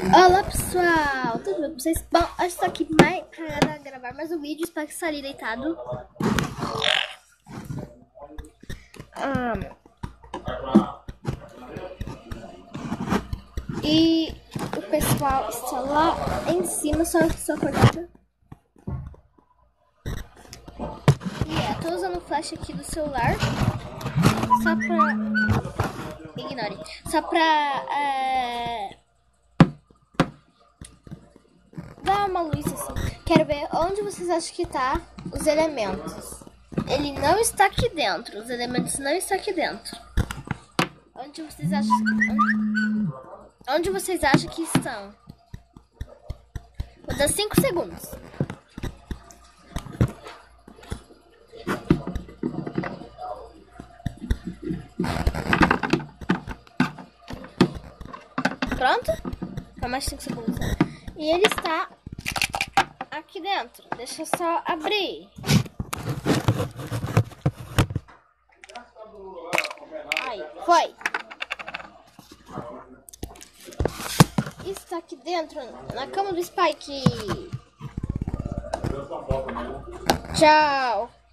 Olá pessoal, tudo bem com vocês? Bom, eu estou aqui para gravar mais um vídeo, espero que você ali deitado. E o pessoal está lá em cima, só acordada. E tô usando o flash aqui do celular, só pra... Ignore. Só pra... dá uma luz assim. Quero ver onde vocês acham que tá os elementos. Ele não está aqui dentro. Os elementos não estão aqui dentro. Onde vocês acham que estão? Vou dar 5 segundos. Pronto? Para mais 5 segundos. E ele está aqui dentro. Deixa eu só abrir. Aí, foi. Está aqui dentro, na cama do Spike. Tchau.